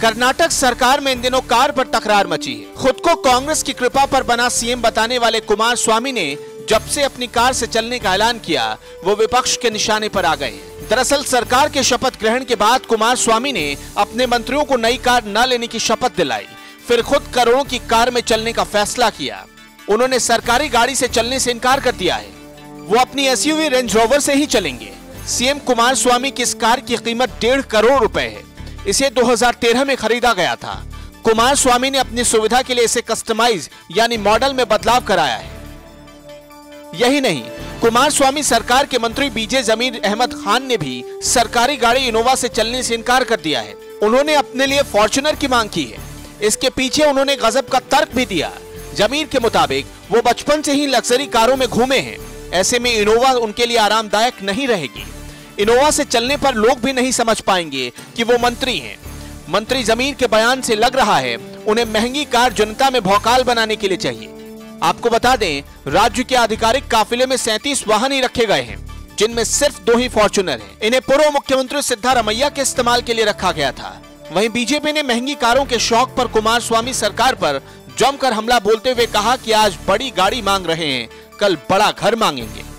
कर्नाटक सरकार में इन दिनों कार पर तकरार मची है। खुद को कांग्रेस की कृपा पर बना सीएम बताने वाले कुमार स्वामी ने जब से अपनी कार से चलने का ऐलान किया, वो विपक्ष के निशाने पर आ गए। दरअसल सरकार के शपथ ग्रहण के बाद कुमार स्वामी ने अपने मंत्रियों को नई कार न लेने की शपथ दिलाई, फिर खुद करोड़ों की कार में चलने का फैसला किया। उन्होंने सरकारी गाड़ी से चलने से इनकार कर दिया है, वो अपनी एसयूवी रेंज रोवर से ही चलेंगे। सीएम कुमार स्वामी की इस कार की कीमत 1.5 करोड़ रुपए है। इसे 2013 में खरीदा गया था। कुमार स्वामी ने अपनी सुविधा के लिए इसे कस्टमाइज यानी मॉडल में बदलाव कराया है। यही नहीं, कुमार स्वामी सरकार के मंत्री बीजे जमीर अहमद खान ने भी सरकारी गाड़ी इनोवा से चलने से इनकार कर दिया है। उन्होंने अपने लिए फॉर्च्यूनर की मांग की है। इसके पीछे उन्होंने गजब का तर्क भी दिया। जमीर के मुताबिक वो बचपन से ही लग्जरी कारों में घूमे हैं, ऐसे में इनोवा उनके लिए आरामदायक नहीं रहेगी। इनोवा से चलने पर लोग भी नहीं समझ पाएंगे कि वो मंत्री हैं। मंत्री जमीर के बयान से लग रहा है उन्हें महंगी कार जनता में भौकाल बनाने के लिए चाहिए। आपको बता दें, राज्य के आधिकारिक काफिले में 37 वाहन ही रखे गए हैं, जिनमें सिर्फ 2 ही फॉर्च्यूनर हैं। इन्हें पूर्व मुख्यमंत्री सिद्धारमैया के इस्तेमाल के लिए रखा गया था। वहीं बीजेपी ने महंगी कारों के शौक पर कुमार स्वामी सरकार पर जमकर हमला बोलते हुए कहा कि आज बड़ी गाड़ी मांग रहे हैं, कल बड़ा घर मांगेंगे।